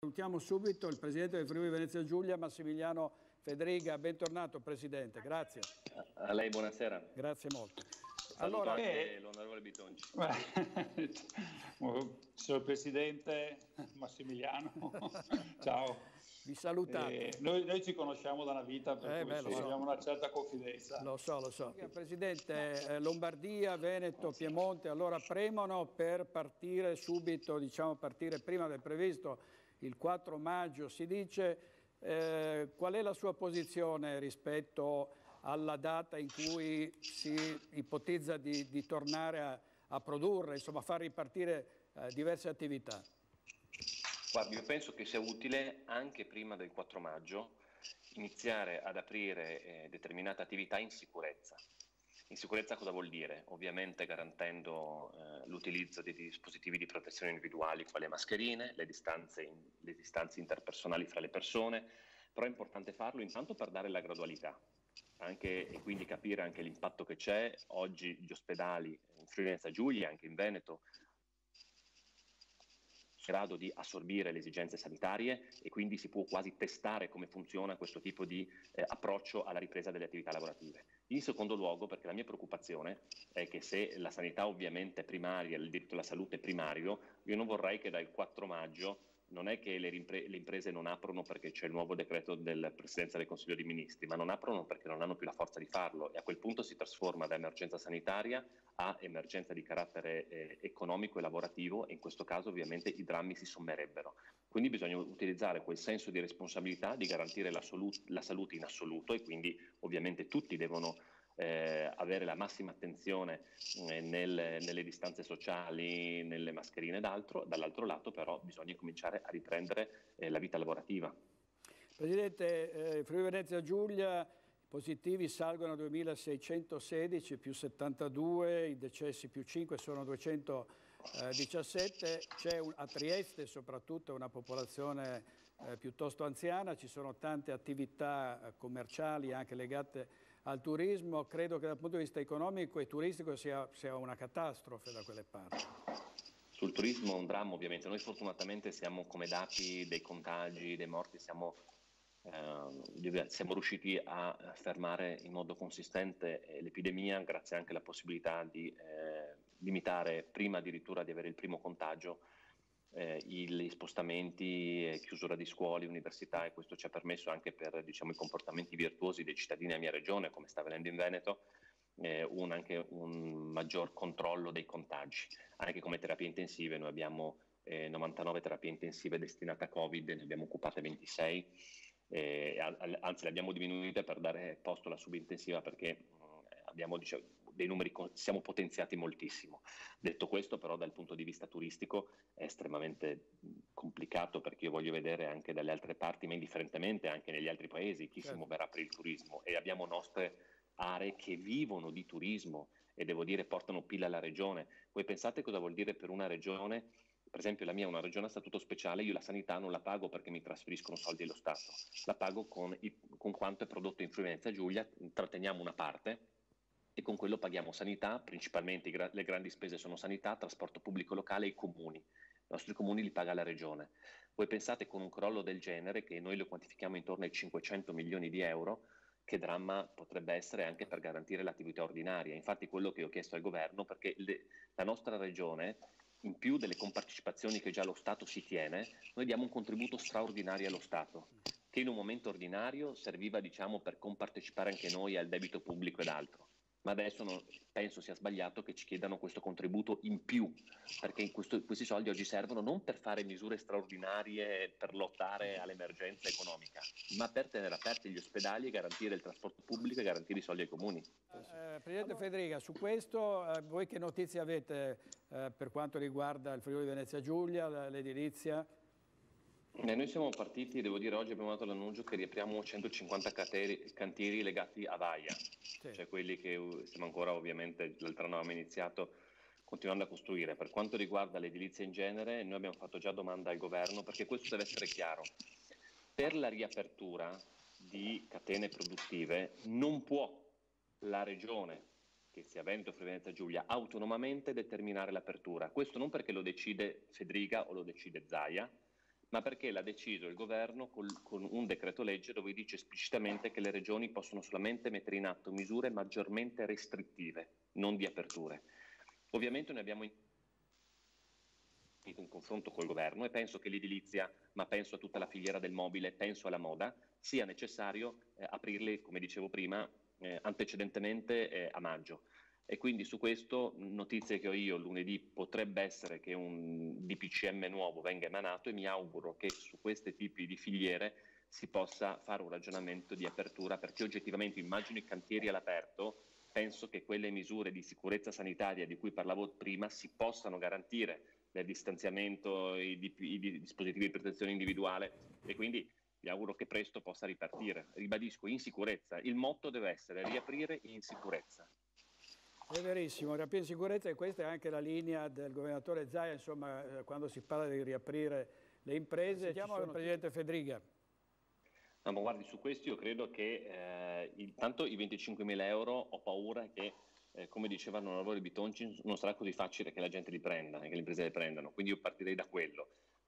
Salutiamo subito il Presidente del Friuli Venezia Giulia, Massimiliano Fedriga. Bentornato Presidente, grazie. A lei buonasera. Grazie molto. Saluto anche l'onorevole Bitonci. Signor Presidente Massimiliano, ciao. Vi salutate. Noi ci conosciamo da una vita, per cui abbiamo una certa confidenza. Lo so. Presidente, Lombardia, Veneto, Piemonte, allora premono per partire subito, diciamo partire prima del previsto, il 4 maggio. Si dice, qual è la sua posizione rispetto alla data in cui si ipotizza di tornare a produrre, insomma a far ripartire diverse attività? Guardi, io penso che sia utile anche prima del 4 maggio iniziare ad aprire determinate attività in sicurezza. In sicurezza cosa vuol dire? Ovviamente garantendo l'utilizzo dei dispositivi di protezione individuali quali le mascherine, le distanze interpersonali fra le persone, però è importante farlo intanto per dare la gradualità e quindi capire anche l'impatto che c'è. Oggi gli ospedali in Friuli Venezia Giulia, anche in Veneto, grado di assorbire le esigenze sanitarie e quindi si può quasi testare come funziona questo tipo di approccio alla ripresa delle attività lavorative. In secondo luogo, perché la mia preoccupazione è che se la sanità ovviamente è primaria, il diritto alla salute è primario, io non vorrei che dal 4 maggio non è che le imprese non aprono perché c'è il nuovo decreto del Presidenza del Consiglio dei Ministri, ma non aprono perché non hanno più la forza di farlo e a quel punto si trasforma da emergenza sanitaria a emergenza di carattere economico e lavorativo e in questo caso ovviamente i drammi si sommerebbero. Quindi bisogna utilizzare quel senso di responsabilità di garantire la salute in assoluto e quindi ovviamente tutti devono avere la massima attenzione nelle distanze sociali, nelle mascherine ed altro. Dall'altro lato però bisogna cominciare a riprendere la vita lavorativa. Presidente, Friuli Venezia Giulia, i positivi salgono a 2.616 più 72, i decessi più 5 sono 217, c'è a Trieste soprattutto una popolazione piuttosto anziana, ci sono tante attività commerciali anche legate al turismo. Credo che dal punto di vista economico e turistico sia una catastrofe da quelle parti. Sul turismo è un dramma ovviamente, noi fortunatamente siamo come dati dei contagi, dei morti, siamo riusciti a fermare in modo consistente l'epidemia grazie anche alla possibilità di limitare prima addirittura di avere il primo contagio gli spostamenti, chiusura di scuole, università e questo ci ha permesso anche per i comportamenti virtuosi dei cittadini della mia regione, come sta avvenendo in Veneto, anche un maggior controllo dei contagi. Anche come terapie intensive noi abbiamo 99 terapie intensive destinate a Covid, ne abbiamo occupate 26, anzi le abbiamo diminuite per dare posto alla subintensiva perché abbiamo dei numeri, siamo potenziati moltissimo. Detto questo però dal punto di vista turistico è estremamente complicato perché io voglio vedere anche dalle altre parti, ma indifferentemente anche negli altri paesi, chi si muoverà per il turismo e abbiamo nostre aree che vivono di turismo e devo dire portano PIL alla regione. Voi pensate cosa vuol dire per una regione? Per esempio la mia è una regione a statuto speciale, io la sanità non la pago perché mi trasferiscono soldi dello Stato, la pago con quanto è prodotto in Friuli Venezia Giulia, tratteniamo una parte e con quello paghiamo sanità, principalmente le grandi spese sono sanità, trasporto pubblico locale e i comuni. I nostri comuni li paga la regione. Voi pensate con un crollo del genere, che noi lo quantifichiamo intorno ai 500 milioni di euro, che dramma potrebbe essere anche per garantire l'attività ordinaria. Infatti quello che ho chiesto al governo, perché la nostra regione, in più delle compartecipazioni che già lo Stato si tiene, noi diamo un contributo straordinario allo Stato, che in un momento ordinario serviva per compartecipare anche noi al debito pubblico ed altro. Ma adesso penso sia sbagliato che ci chiedano questo contributo in più, perché questi soldi oggi servono non per fare misure straordinarie per lottare all'emergenza economica, ma per tenere aperti gli ospedali e garantire il trasporto pubblico e garantire i soldi ai comuni. Presidente Fedriga, su questo voi che notizie avete per quanto riguarda il Friuli Venezia Giulia, l'edilizia? Noi siamo partiti, devo dire, oggi abbiamo dato l'annuncio che riapriamo 150 cantieri legati a Vaia, cioè quelli che stiamo ancora ovviamente, l'altro anno abbiamo iniziato continuando a costruire. Per quanto riguarda l'edilizia in genere, noi abbiamo fatto già domanda al governo perché questo deve essere chiaro. Per la riapertura di catene produttive non può la regione, che sia Veneto o Friuli Venezia Giulia, autonomamente determinare l'apertura. Questo non perché lo decide Fedriga o lo decide Zaia, ma perché l'ha deciso il governo con un decreto legge dove dice esplicitamente che le regioni possono solamente mettere in atto misure maggiormente restrittive, non di aperture. Ovviamente noi abbiamo un confronto col governo e penso che l'edilizia, ma penso a tutta la filiera del mobile, penso alla moda, sia necessario aprirli, come dicevo prima, antecedentemente a maggio. E quindi su questo, notizie che ho io lunedì, potrebbe essere che un DPCM nuovo venga emanato e mi auguro che su questi tipi di filiere si possa fare un ragionamento di apertura, perché oggettivamente immagino i cantieri all'aperto, penso che quelle misure di sicurezza sanitaria di cui parlavo prima si possano garantire, il distanziamento, i dispositivi di protezione individuale, e quindi mi auguro che presto possa ripartire. Ribadisco, in sicurezza. Il motto deve essere riaprire in sicurezza. È verissimo, riaprire in sicurezza, e questa è anche la linea del governatore Zaia, insomma, quando si parla di riaprire le imprese. Sentiamo il Presidente Fedriga. No, ma guardi, su questo io credo che intanto i 25.000 euro ho paura che, come dicevano l'onorevole Bitonci, non sarà così facile che la gente li prenda e che le imprese le prendano, quindi io partirei da quello.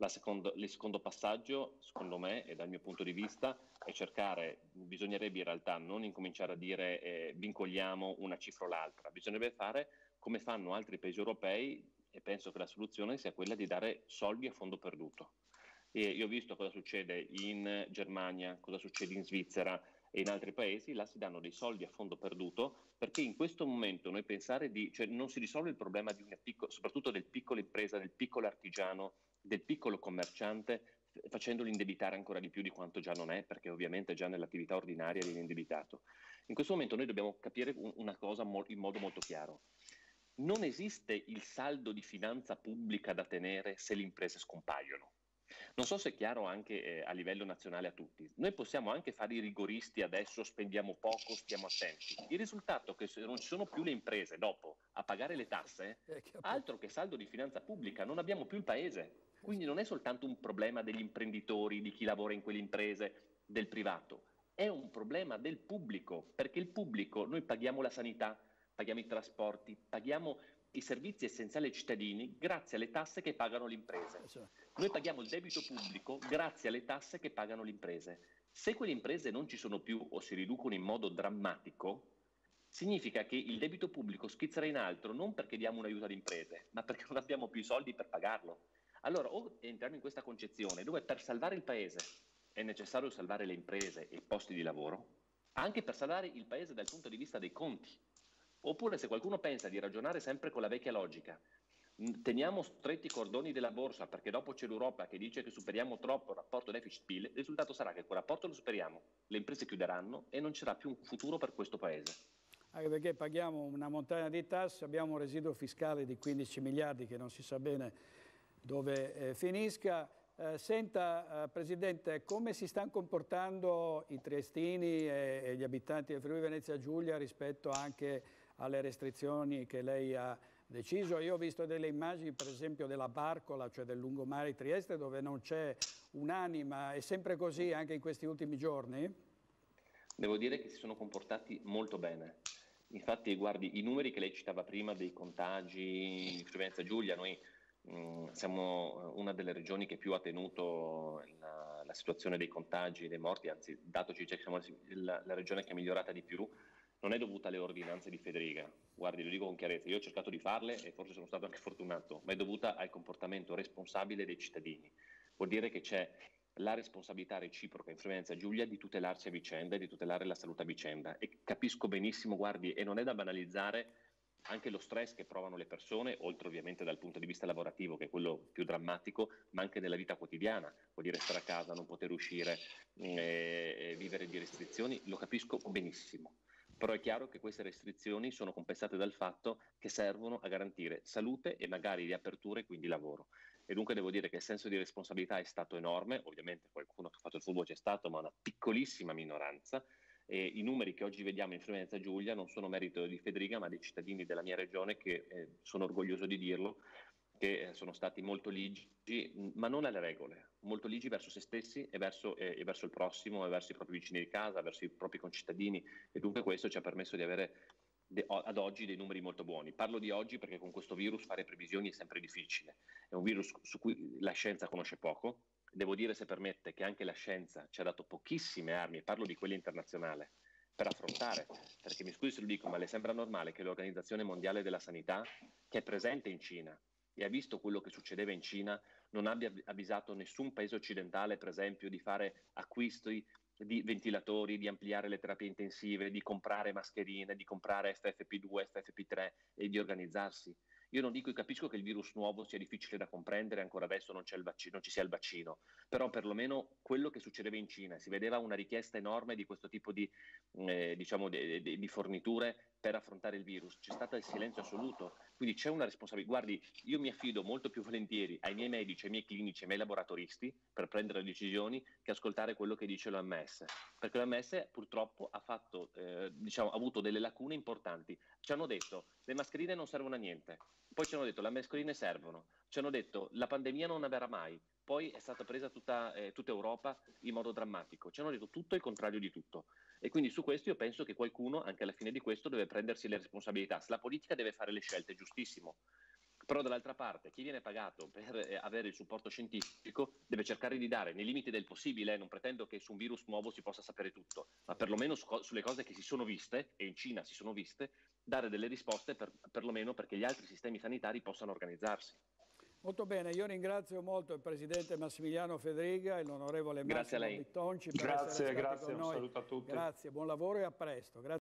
Il secondo passaggio, secondo me e dal mio punto di vista, è bisognerebbe in realtà non incominciare a dire vincoliamo una cifra o l'altra, bisognerebbe fare come fanno altri paesi europei, e penso che la soluzione sia quella di dare soldi a fondo perduto. E io ho visto cosa succede in Germania, cosa succede in Svizzera e in altri paesi, là si danno dei soldi a fondo perduto, perché in questo momento noi pensare cioè non si risolve il problema di soprattutto del piccolo impresa, del piccolo artigiano, del piccolo commerciante, facendolo indebitare ancora di più di quanto già non è, perché ovviamente già nell'attività ordinaria viene indebitato. In questo momento noi dobbiamo capire una cosa in modo molto chiaro. Non esiste il saldo di finanza pubblica da tenere se le imprese scompaiono. Non so se è chiaro anche a livello nazionale a tutti. Noi possiamo anche fare i rigoristi adesso, spendiamo poco, stiamo attenti. Il risultato è che se non ci sono più le imprese dopo a pagare le tasse, altro che saldo di finanza pubblica, non abbiamo più il paese. Quindi non è soltanto un problema degli imprenditori, di chi lavora in quelle imprese, del privato. È un problema del pubblico, perché il pubblico, noi paghiamo la sanità, paghiamo i trasporti, paghiamo i servizi essenziali ai cittadini grazie alle tasse che pagano le imprese. Noi paghiamo il debito pubblico grazie alle tasse che pagano le imprese. Se quelle imprese non ci sono più o si riducono in modo drammatico, significa che il debito pubblico schizzerà in alto non perché diamo un aiuto alle imprese, ma perché non abbiamo più i soldi per pagarlo. Allora o entriamo in questa concezione dove per salvare il paese è necessario salvare le imprese e i posti di lavoro, anche per salvare il paese dal punto di vista dei conti. Oppure se qualcuno pensa di ragionare sempre con la vecchia logica, teniamo stretti i cordoni della borsa perché dopo c'è l'Europa che dice che superiamo troppo il rapporto deficit-PIL, il risultato sarà che quel rapporto lo superiamo, le imprese chiuderanno e non ci sarà più un futuro per questo paese. Anche perché paghiamo una montagna di tasse, abbiamo un residuo fiscale di 15 miliardi che non si sa bene dove finisca. Senta, Presidente, come si stanno comportando i triestini e gli abitanti del Friuli Venezia Giulia rispetto anche alle restrizioni che lei ha deciso? Io ho visto delle immagini, per esempio, della Barcola, cioè del lungomare di Trieste, dove non c'è un'anima. È sempre così anche in questi ultimi giorni? Devo dire che si sono comportati molto bene. Infatti, guardi, i numeri che lei citava prima dei contagi in Friuli Venezia Giulia, noi siamo una delle regioni che più ha tenuto la situazione dei contagi e dei morti, anzi, datoci che siamo la regione che è migliorata di più, non è dovuta alle ordinanze di Fedriga. Guardi, lo dico con chiarezza, io ho cercato di farle e forse sono stato anche fortunato, ma è dovuta al comportamento responsabile dei cittadini. Vuol dire che c'è la responsabilità reciproca in Friuli Venezia Giulia di tutelarsi a vicenda e di tutelare la salute a vicenda. E capisco benissimo, guardi, e non è da banalizzare anche lo stress che provano le persone, oltre ovviamente dal punto di vista lavorativo, che è quello più drammatico, ma anche nella vita quotidiana. Vuol dire stare a casa, non poter uscire, vivere di restrizioni, lo capisco benissimo. Però è chiaro che queste restrizioni sono compensate dal fatto che servono a garantire salute e magari riaperture e quindi lavoro. E dunque devo dire che il senso di responsabilità è stato enorme, ovviamente qualcuno che ha fatto il furbo c'è stato, ma una piccolissima minoranza. E i numeri che oggi vediamo in Friuli Venezia Giulia non sono merito di Fedriga, ma dei cittadini della mia regione che sono orgoglioso di dirlo, che sono stati molto ligi, ma non alle regole, molto ligi verso se stessi e verso il prossimo, e verso i propri vicini di casa, verso i propri concittadini, e dunque questo ci ha permesso di avere ad oggi dei numeri molto buoni. Parlo di oggi perché con questo virus fare previsioni è sempre difficile, è un virus su cui la scienza conosce poco, devo dire, se permette, che anche la scienza ci ha dato pochissime armi, e parlo di quella internazionale, per affrontare, perché mi scusi se lo dico, ma le sembra normale che l'Organizzazione Mondiale della Sanità, che è presente in Cina e ha visto quello che succedeva in Cina, non abbia avvisato nessun paese occidentale, per esempio, di fare acquisti di ventilatori, di ampliare le terapie intensive, di comprare mascherine, di comprare FFP2, FFP3 e di organizzarsi? Io non dico, capisco che il virus nuovo sia difficile da comprendere, ancora adesso non ci sia il vaccino, però perlomeno quello che succedeva in Cina, si vedeva una richiesta enorme di questo tipo di, di forniture per affrontare il virus, c'è stato il silenzio assoluto, quindi c'è una responsabilità. Guardi, io mi affido molto più volentieri ai miei medici, ai miei clinici, ai miei laboratoristi per prendere le decisioni che ascoltare quello che dice l'OMS, perché l'OMS purtroppo ha fatto, ha avuto delle lacune importanti. Ci hanno detto le mascherine non servono a niente, poi ci hanno detto le mascherine servono, ci hanno detto la pandemia non avverrà mai, poi è stata presa tutta Europa in modo drammatico, ci hanno detto tutto e il contrario di tutto. E quindi su questo io penso che qualcuno, anche alla fine di questo, deve prendersi le responsabilità. Se la politica deve fare le scelte, è giustissimo. Però dall'altra parte chi viene pagato per avere il supporto scientifico deve cercare di dare, nei limiti del possibile, non pretendo che su un virus nuovo si possa sapere tutto, ma perlomeno sulle cose che si sono viste, e in Cina si sono viste, dare delle risposte perlomeno perché gli altri sistemi sanitari possano organizzarsi. Molto bene, io ringrazio molto il Presidente Massimiliano Fedriga e l'Onorevole Massimo Bitonci per essere stati con noi. Un saluto a tutti. Grazie, buon lavoro e a presto. Grazie.